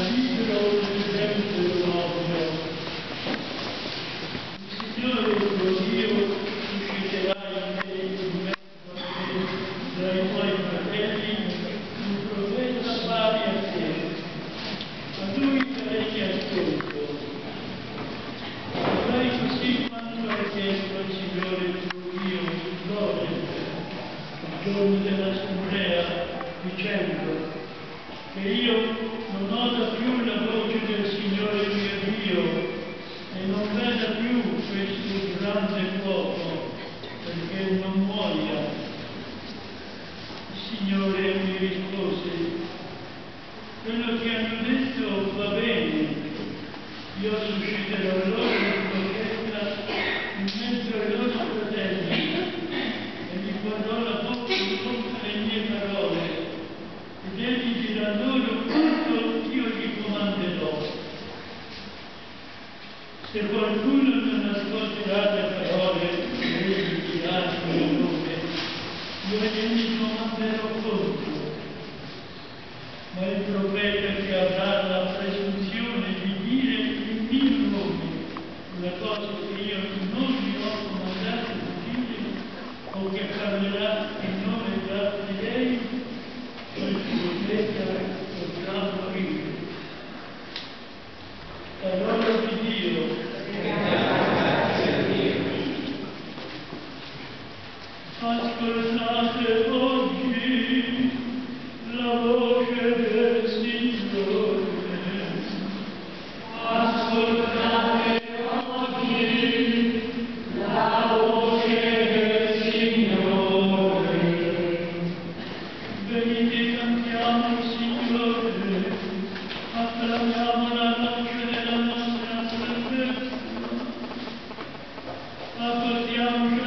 dicendo che io non oda più la voce del Signore mio Dio e non veda più questo grande fuoco, perché non muoia. Il Signore mi rispose: quello che hanno detto va bene, io susciterò loro un'orchestra in mezzo ai loro fratelli e gli porrò la bocca incontro alle mie parole, ed egli dirà loro quanto io gli comanderò. Se qualcuno non ascolterà le parole che egli dirà in mio nome, io gli comanderò contro. Ma il profeta che avrà la presunzione di dire in mio nome una cosa che io non gli ho comandato di dire, o che parlerà in nome di altri dei, quel profeta potrà morire. Parola di Dio. Ascoltate oggi la voce del Signore. Ascoltate oggi la voce del Signore. Venite, cantiamo il Signore, acclamiamo la voce della nostra salvezza, accordiamo